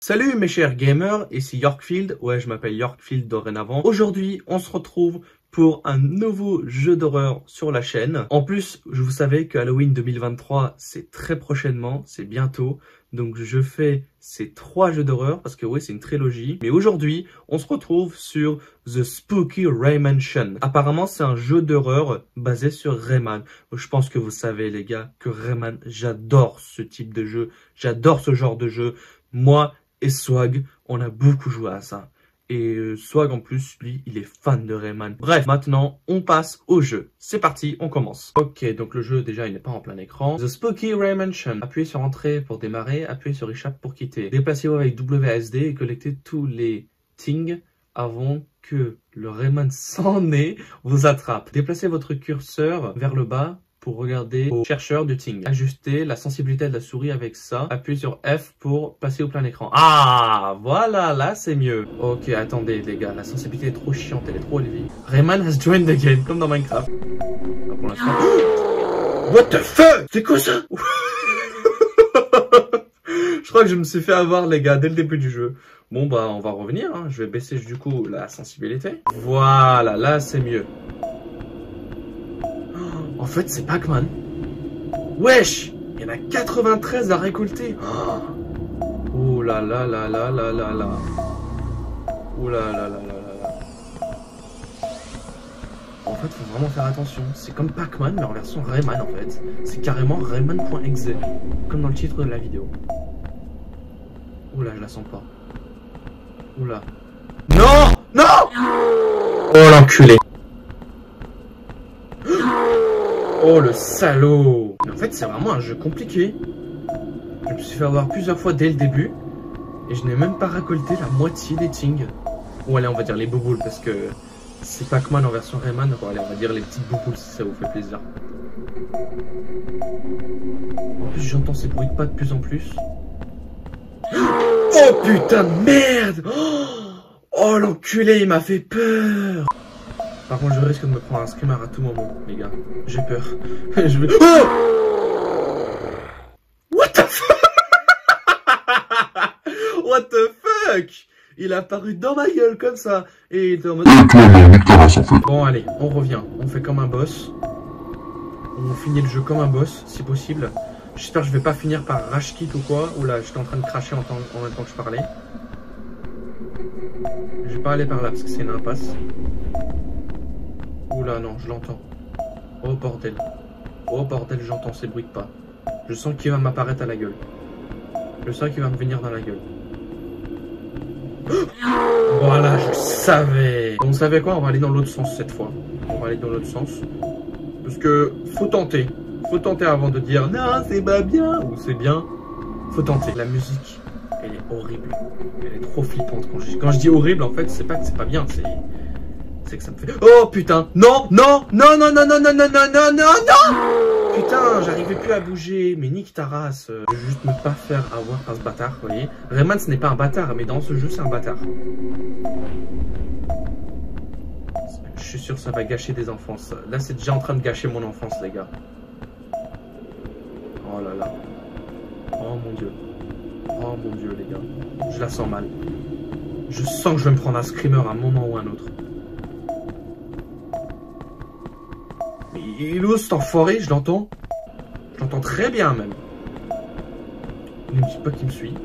Salut mes chers gamers, ici Yorkfield, ouais je m'appelle Yorkfield dorénavant. Aujourd'hui on se retrouve pour un nouveau jeu d'horreur sur la chaîne. En plus, vous savez que Halloween 2023 c'est très prochainement, c'est bientôt. Donc je fais ces 3 jeux d'horreur parce que oui c'est une trilogie. Mais aujourd'hui on se retrouve sur The Spooky Raymansion. Apparemment c'est un jeu d'horreur basé sur Rayman. Je pense que vous savez les gars que Rayman, j'adore ce type de jeu. J'adore ce genre de jeu. Moi et Swag, on a beaucoup joué à ça. Et Swag en plus, lui, il est fan de Rayman. Bref, maintenant, on passe au jeu. C'est parti, on commence. Ok, donc le jeu, déjà, il n'est pas en plein écran. The Spooky Raymansion. Appuyez sur Entrée pour démarrer, appuyez sur Échappe pour quitter. Déplacez-vous avec WASD et collectez tous les things avant que le Rayman sans nez vous attrape. Déplacez votre curseur vers le bas pour regarder au chercheur du ting. Ajustez la sensibilité de la souris avec ça. Appuyez sur F pour passer au plein écran. Ah, voilà, là c'est mieux. Ok, attendez les gars, la sensibilité est trop chiante, elle est trop élevée. Rayman has joined the game, comme dans Minecraft. Ah, pour l'instant. What the fuck? C'est quoi ça? Je crois que je me suis fait avoir les gars dès le début du jeu. Bon bah on va revenir, hein. Je vais baisser du coup la sensibilité. Voilà, là c'est mieux. En fait, c'est Pac-Man. Wesh! Il y en a 93 à récolter. Oh là là là là là là là. Oh là là là là là. En fait, faut vraiment faire attention. C'est comme Pac-Man, mais en version Rayman, en fait. C'est carrément Rayman.exe. Comme dans le titre de la vidéo. Oh là, je la sens pas. Oh là. Non! Non! Oh l'enculé. Oh le salaud! Mais en fait c'est vraiment un jeu compliqué. Je me suis fait avoir plusieurs fois dès le début. Et je n'ai même pas récolté la moitié des things. Ou allez on va dire les bouboules parce que c'est Pac-Man en version Rayman. Bon, allez on va dire les petites bouboules si ça vous fait plaisir. En plus j'entends ces bruits de pas de plus en plus. Oh putain de merde! Oh l'enculé il m'a fait peur! Par contre, je risque de me prendre un screamer à tout moment, les gars. J'ai peur. Je vais... Oh! What the fuck? What the fuck? Il a apparu dans ma gueule comme ça. Et il était en mode... Bon, allez, on revient. On fait comme un boss. On finit le jeu comme un boss, si possible. J'espère que je vais pas finir par rage quit ou quoi. Oula, j'étais en train de cracher en même temps que je parlais. Je vais pas aller par là parce que c'est une impasse. Oula non, je l'entends. Oh bordel. Oh bordel, j'entends ces bruits de pas. Je sens qu'il va m'apparaître à la gueule. Je sens qu'il va me venir dans la gueule. Voilà, je savais. On savait quoi? On va aller dans l'autre sens cette fois. On va aller dans l'autre sens. Parce que faut tenter. Faut tenter avant de dire non, c'est pas bien ou c'est bien. Faut tenter. La musique, elle est horrible. Elle est trop flippante. Quand je dis horrible, en fait, c'est pas que c'est pas bien, c'est que ça me fait... Oh putain! Non! Non! Non! Non! Non! Non! Non! Non! Non! Non! Non! Non! Putain, j'arrivais plus à bouger. Mais nique ta race. Je veux juste me pas faire avoir par ce bâtard, vous voyez. Rayman, ce n'est pas un bâtard, mais dans ce jeu, c'est un bâtard. Je suis sûr que ça va gâcher des enfances. Là, c'est déjà en train de gâcher mon enfance, les gars. Oh là là. Oh mon dieu. Oh mon dieu, les gars. Je la sens mal. Je sens que je vais me prendre un screamer à un moment ou un autre. Il est où cet enfoiré? Je l'entends. Je l'entends très bien même. Ne me dis pas qu'il me suit.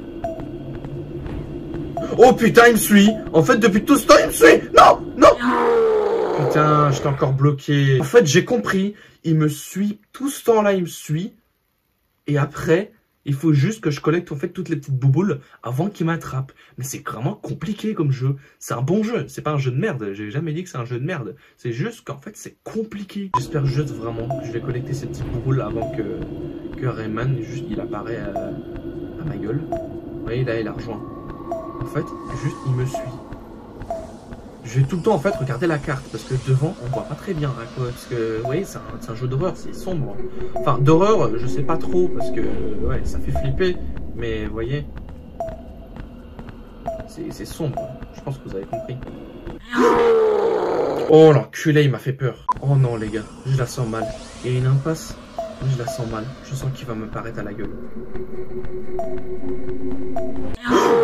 Oh putain, il me suit. En fait, depuis tout ce temps, il me suit. Non, non. Putain, j'étais encore bloqué. En fait, j'ai compris. Il me suit. Tout ce temps-là, il me suit. Et après, il faut juste que je collecte en fait toutes les petites bouboules avant qu'il m'attrape. Mais c'est vraiment compliqué comme jeu. C'est un bon jeu. C'est pas un jeu de merde. J'ai jamais dit que c'est un jeu de merde. C'est juste qu'en fait c'est compliqué. J'espère juste vraiment que je vais collecter ces petites bouboules avant que Rayman juste il apparaît à ma gueule. Vous voyez là il a rejoint. En fait juste il me suit. Je vais tout le temps en fait regarder la carte parce que devant on voit pas très bien hein, quoi, parce que vous voyez c'est un jeu d'horreur, c'est sombre. Enfin d'horreur je sais pas trop parce que ouais ça fait flipper mais vous voyez c'est sombre. Je pense que vous avez compris. Oh l'enculé il m'a fait peur. Oh non les gars je la sens mal. Il y a une impasse. Je la sens mal. Je sens qu'il va me paraître à la gueule.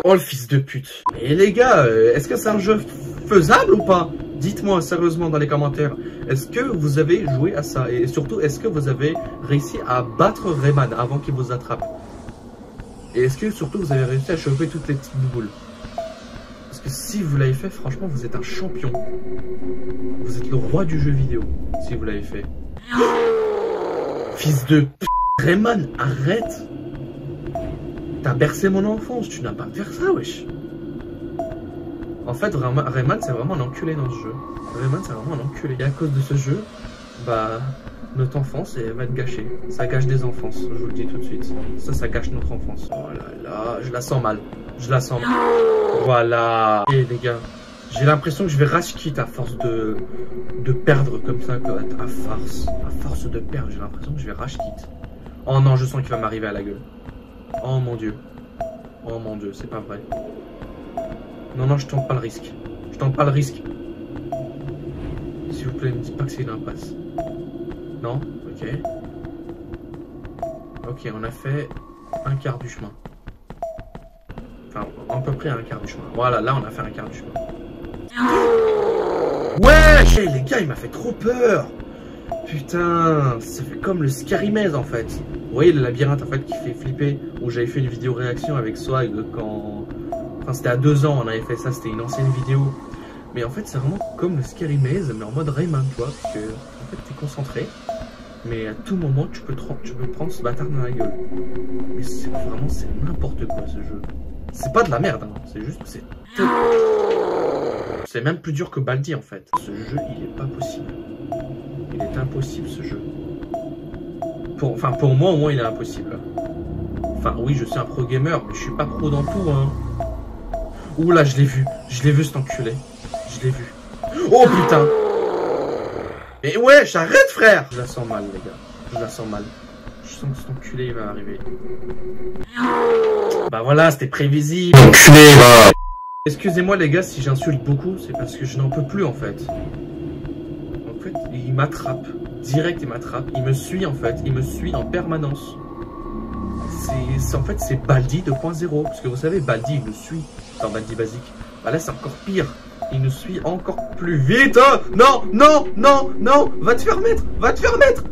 Oh le fils de pute. Et les gars, est-ce que c'est un jeu faisable ou pas? Dites-moi sérieusement dans les commentaires. Est-ce que vous avez joué à ça? Et surtout, est-ce que vous avez réussi à battre Rayman avant qu'il vous attrape? Et est-ce que surtout vous avez réussi à choper toutes les petites boules? Parce que si vous l'avez fait, franchement, vous êtes un champion. Vous êtes le roi du jeu vidéo, si vous l'avez fait. Fils de p... Rayman, arrête! T'as bercé mon enfance, tu n'as pas à faire ça, wesh. En fait, Rayman, c'est vraiment un enculé dans ce jeu. Rayman, c'est vraiment un enculé. Et à cause de ce jeu, bah, notre enfance, elle va être gâchée. Ça gâche des enfances, je vous le dis tout de suite. Ça gâche notre enfance. Oh là là, je la sens mal. Je la sens mal. Voilà. Et les gars, j'ai l'impression que je vais rage quitte à force de perdre comme ça. À force de perdre, j'ai l'impression que je vais rage quitte. Oh non, je sens qu'il va m'arriver à la gueule. Oh mon dieu. Oh mon dieu, c'est pas vrai. Non, non, je tente pas le risque. Je tente pas le risque. S'il vous plaît, ne me dites pas que c'est une impasse. Non? Ok. Ok, on a fait un quart du chemin. Enfin, à peu près un quart du chemin. Voilà, là, on a fait un quart du chemin. Ouais, les gars, il m'a fait trop peur. Putain, ça fait comme le Scary Maze, en fait. Vous voyez le labyrinthe, en fait, qui fait flipper. Où j'avais fait une vidéo réaction avec Swag quand... Enfin, c'était à 2 ans, on avait fait ça, c'était une ancienne vidéo. Mais en fait, c'est vraiment comme le Scary Maze, mais en mode Rayman, tu vois. Parce que, en fait, t'es concentré. Mais à tout moment, tu peux prendre ce bâtard dans la gueule. Mais c'est vraiment, c'est n'importe quoi, ce jeu. C'est pas de la merde, hein. C'est juste que c'est... C'est même plus dur que Baldi, en fait. Ce jeu, il est pas possible. Il est impossible, ce jeu. Enfin, pour moi, au moins, il est impossible. Enfin, oui, je suis un pro gamer, mais je suis pas pro dans tout, hein. Ouh là, je l'ai vu, cet enculé. Je l'ai vu. Oh putain. Mais ouais, j'arrête, frère. Je la sens mal, les gars. Je la sens mal. Je sens que cet enculé, il va arriver. Bah voilà, c'était prévisible. Enculé, va. Excusez-moi, les gars, si j'insulte beaucoup, c'est parce que je n'en peux plus, en fait. En fait, il m'attrape. Direct, il m'attrape. Il me suit, en fait. Il me suit en permanence. En fait, c'est Baldi 2.0. Parce que vous savez, Baldi, il me suit dans Baldi basique. Bah là, c'est encore pire. Il nous suit encore plus vite. Oh non, non, non, non. Va te faire mettre. Va te faire mettre.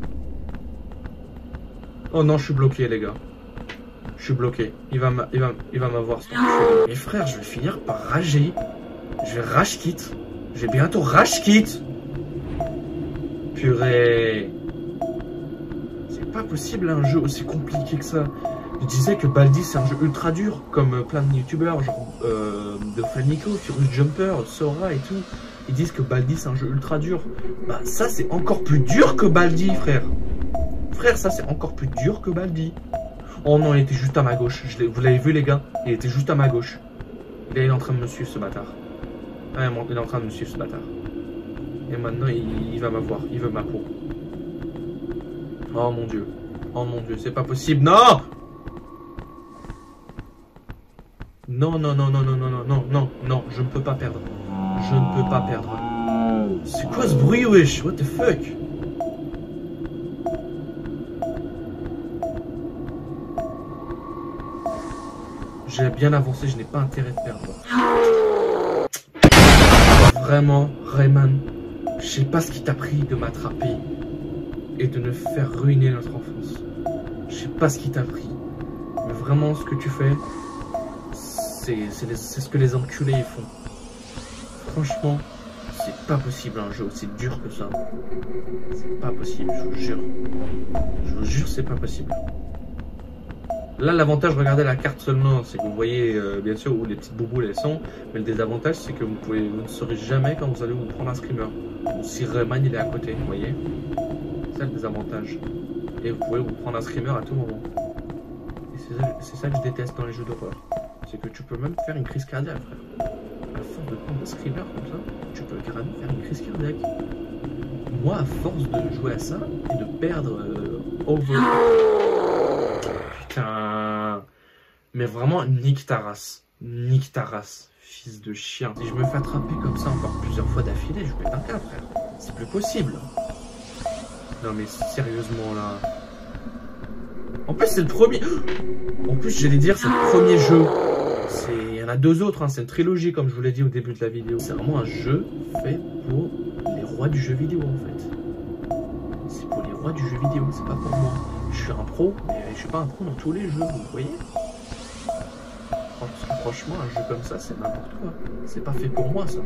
Oh non, je suis bloqué, les gars. Je suis bloqué. Il va m'avoir. Mais frère, je vais finir par rager. Je vais rage quitte. Je vais bientôt rage quitte. Purée. C'est pas possible un jeu aussi compliqué que ça. Je disais que Baldi c'est un jeu ultra dur, comme plein de youtubeurs, genre de Fanico, Furious Jumper, Sora et tout. Ils disent que Baldi c'est un jeu ultra dur. Bah ça c'est encore plus dur que Baldi, frère. Frère, ça c'est encore plus dur que Baldi. Oh non, il était juste à ma gauche. Vous l'avez vu les gars? Il était juste à ma gauche. Là il est en train de me suivre ce bâtard. Ouais, il est en train de me suivre ce bâtard. Et maintenant il va m'avoir, il veut ma peau. Oh mon dieu. Oh mon dieu, c'est pas possible. Non! Non, non, non, non, non, non, non, non, non, non, je ne peux pas perdre. Je ne peux pas perdre. C'est quoi ce bruit, wesh? What the fuck? J'ai bien avancé, je n'ai pas intérêt de perdre. Vraiment, Rayman, je sais pas ce qui t'a pris de m'attraper et de nous faire ruiner notre enfance. Je sais pas ce qui t'a pris. Mais vraiment, ce que tu fais, c'est ce que les enculés font. Franchement, c'est pas possible un jeu aussi dur que ça. C'est pas possible, je vous jure. Je vous jure, c'est pas possible. Là, l'avantage, regardez la carte seulement, c'est que vous voyez bien sûr où les petites bouboules elles sont. Mais le désavantage, c'est que vous ne saurez jamais quand vous allez vous prendre un screamer. Ou si Rayman il est à côté, vous voyez. C'est ça le désavantage. Et vous pouvez vous prendre un screamer à tout moment. Et c'est ça que je déteste dans les jeux d'horreur. C'est que tu peux même faire une crise cardiaque, frère. À force de prendre un screamer comme ça, tu peux carrément faire une crise cardiaque. Moi, à force de jouer à ça et de perdre over... Putain... Mais vraiment, nique ta race. Nique ta race, fils de chien. Si je me fais attraper comme ça encore plusieurs fois d'affilée, je pète un câble, frère. C'est plus possible. Non mais sérieusement, là... En plus, c'est le premier... En plus, j'allais dire, c'est le premier jeu. C'est en a deux autres, hein. C'est une trilogie comme je vous l'ai dit au début de la vidéo. C'est vraiment un jeu fait pour les rois du jeu vidéo en fait. C'est pour les rois du jeu vidéo, c'est pas pour moi. Je suis un pro, mais je suis pas un pro dans tous les jeux, vous voyez. Franchement, un jeu comme ça, c'est n'importe quoi. C'est pas fait pour moi, ça.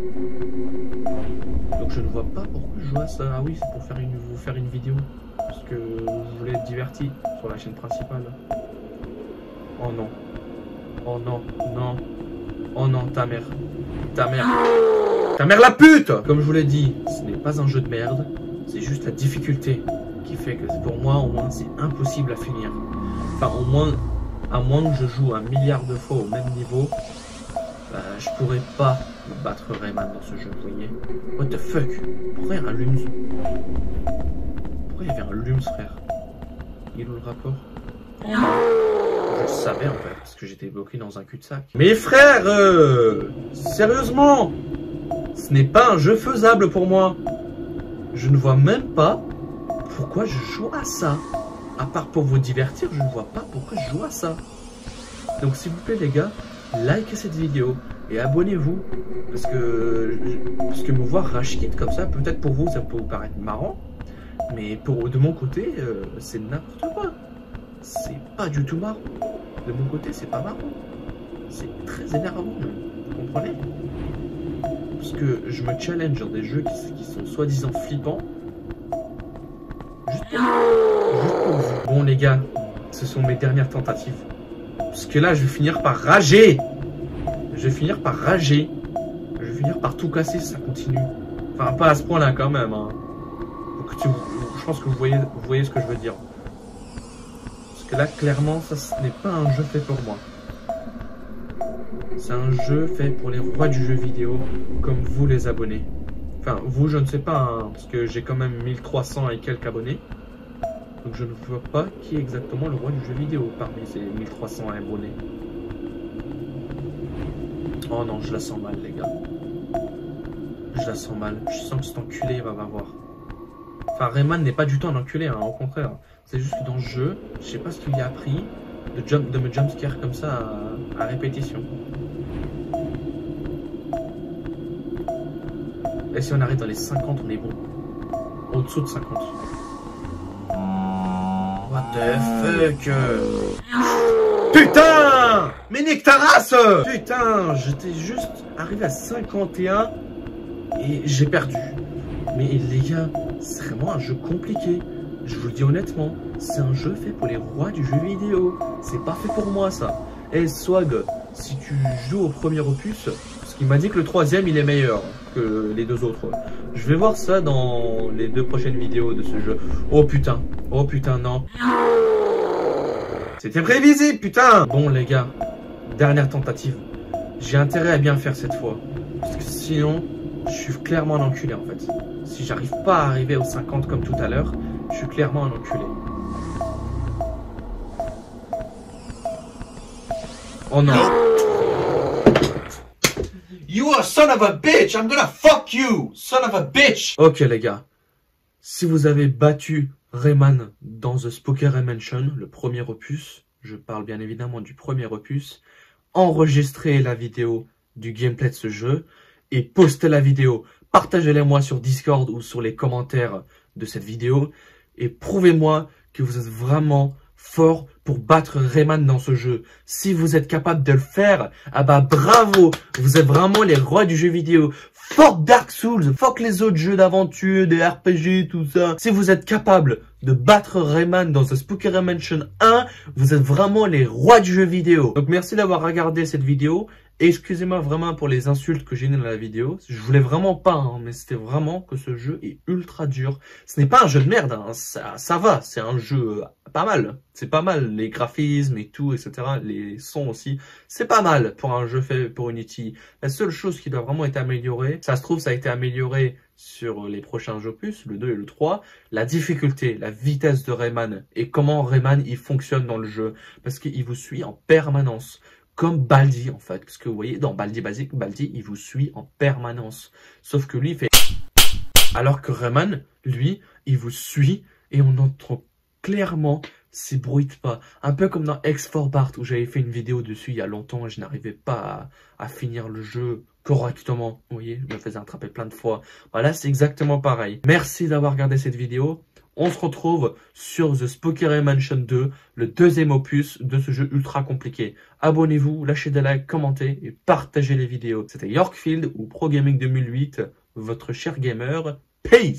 Donc je ne vois pas pourquoi je joue à ça. Ah oui, c'est pour vous faire une vidéo. Parce que vous voulez être diverti sur la chaîne principale. Oh non. Oh non, non. Oh non, ta mère. Ta mère. Ta mère la pute! Comme je vous l'ai dit, ce n'est pas un jeu de merde. C'est juste la difficulté qui fait que pour moi, au moins, c'est impossible à finir. Enfin, au moins, à moins que je joue un milliard de fois au même niveau, bah, je pourrais pas battre Rayman dans ce jeu, vous voyez. What the fuck? Pourquoi il y a un Lums? Pourquoi il y avait un Lums, frère? Il est où le rapport? Je le savais en fait, parce que j'étais bloqué dans un cul-de-sac. Mais frère, sérieusement, ce n'est pas un jeu faisable pour moi. Je ne vois même pas pourquoi je joue à ça. À part pour vous divertir, je ne vois pas pourquoi je joue à ça. Donc s'il vous plaît les gars, likez cette vidéo et abonnez-vous. Parce que me voir rage quit comme ça, peut-être pour vous ça peut vous paraître marrant. Mais de mon côté, c'est n'importe quoi. C'est pas du tout marrant. De mon côté, c'est pas marrant. C'est très énervant même. Vous comprenez? Parce que je me challenge dans des jeux qui sont soi-disant flippants. Juste pour vous. Bon les gars, ce sont mes dernières tentatives. Parce que là, je vais finir par rager. Je vais finir par rager. Je vais finir par tout casser si ça continue. Enfin, pas à ce point-là quand même. Hein. Je pense que vous voyez ce que je veux dire. Parce que là, clairement, ça ce n'est pas un jeu fait pour moi. C'est un jeu fait pour les rois du jeu vidéo, comme vous les abonnés. Enfin, vous, je ne sais pas, hein, parce que j'ai quand même 1300 et quelques abonnés. Donc je ne vois pas qui est exactement le roi du jeu vidéo parmi ces 1300 abonnés. Oh non, je la sens mal, les gars. Je la sens mal. Je sens que cet enculé va m'avoir. Enfin, Rayman n'est pas du tout un enculé, hein, au contraire. C'est juste que dans le jeu, je sais pas ce qu'il y a appris de me jumpscare comme ça à répétition. Et si on arrive dans les 50, on est bon. Au-dessous de 50. What the fuck? Putain! Mais nique ta race! Putain, j'étais juste arrivé à 51 et j'ai perdu. Mais les gars, c'est vraiment un jeu compliqué. Je vous le dis honnêtement, c'est un jeu fait pour les rois du jeu vidéo. C'est pas fait pour moi ça. Et Swag, si tu joues au premier opus, parce qu'il m'a dit que le troisième il est meilleur que les deux autres. Je vais voir ça dans les deux prochaines vidéos de ce jeu. Oh putain non. C'était prévisible putain. Bon les gars, dernière tentative. J'ai intérêt à bien faire cette fois. Parce que sinon, je suis clairement un enculé en fait. Si j'arrive pas à arriver aux 50 comme tout à l'heure, je suis clairement un enculé. Oh non. You are son of a bitch, I'm gonna fuck you, son of a bitch. Ok les gars, si vous avez battu Rayman dans The Spooky Mansion, le premier opus, je parle bien évidemment du premier opus, enregistrez la vidéo du gameplay de ce jeu et postez la vidéo. Partagez-la moi sur Discord ou sur les commentaires de cette vidéo et prouvez-moi que vous êtes vraiment fort pour battre Rayman dans ce jeu. Si vous êtes capable de le faire, ah bah bravo, vous êtes vraiment les rois du jeu vidéo. Fuck Dark Souls, fuck les autres jeux d'aventure, des RPG, tout ça. Si vous êtes capable de battre Rayman dans The Spooky Mansion 1, vous êtes vraiment les rois du jeu vidéo. Donc merci d'avoir regardé cette vidéo. Excusez-moi vraiment pour les insultes que j'ai mis dans la vidéo. Je voulais vraiment pas, hein, mais c'était vraiment que ce jeu est ultra dur. Ce n'est pas un jeu de merde, hein, ça va, c'est un jeu pas mal. C'est pas mal, les graphismes et tout, etc. Les sons aussi, c'est pas mal pour un jeu fait pour Unity. La seule chose qui doit vraiment être améliorée, ça se trouve ça a été amélioré sur les prochains opus, le 2 et le 3, la difficulté, la vitesse de Rayman et comment Rayman il fonctionne dans le jeu. Parce qu'il vous suit en permanence. Comme Baldi en fait, parce que vous voyez dans Baldi Basique, Baldi il vous suit en permanence. Sauf que lui il fait... Alors que Rayman, lui, il vous suit et on entend clairement s'ébruite pas. Un peu comme dans X4 Bart où j'avais fait une vidéo dessus il y a longtemps et je n'arrivais pas à finir le jeu correctement. Vous voyez, je me faisais attraper plein de fois. Voilà, c'est exactement pareil. Merci d'avoir regardé cette vidéo. On se retrouve sur The Spooky Ray Mansion 2, le deuxième opus de ce jeu ultra compliqué. Abonnez-vous, lâchez des likes, commentez et partagez les vidéos. C'était Yorkfield ou Pro Gaming 2008, votre cher gamer. Peace!